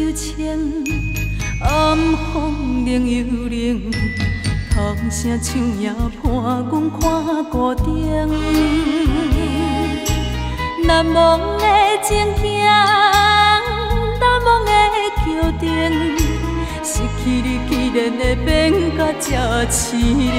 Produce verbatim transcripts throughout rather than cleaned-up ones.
水清，暗风冷又冷，风声唱也伴阮看孤灯。难忘的情景，难忘的桥顶，失去你既然会变甲这凄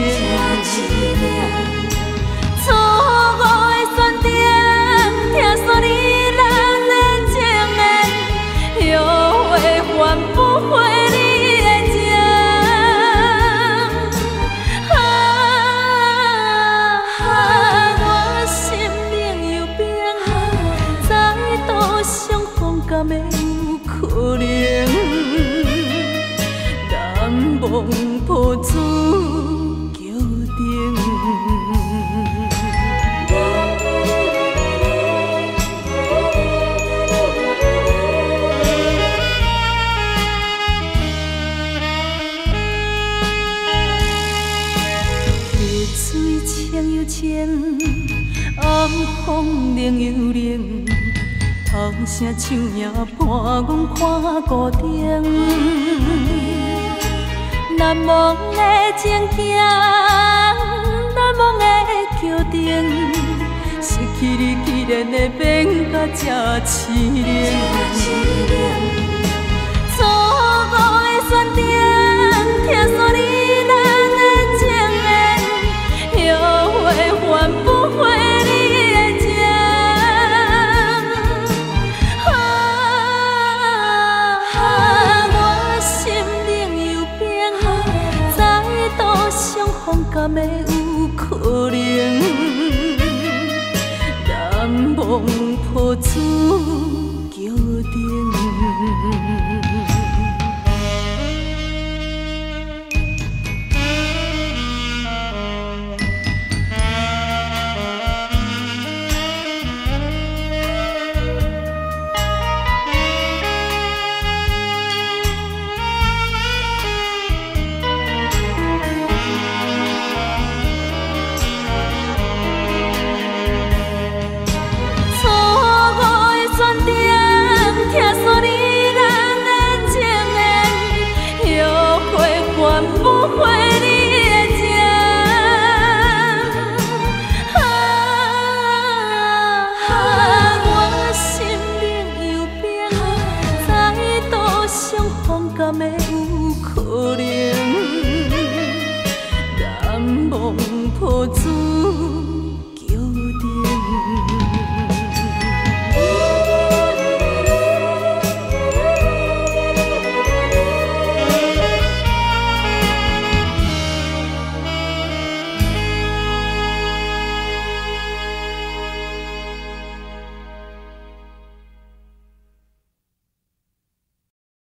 凉。错误的选择，听说你人的情缘，后会还不回你的情。啊啊，我心冷又冰，再度相逢敢会有可能？难忘抱子桥顶。暗风冷又冷，风声唱也伴阮看孤灯。难忘的情景，难忘的桥顶，失去你既然会变甲这凄凉。错误的选择，听说你人的情缘，后会还不回。敢会有可能？难忘抱子。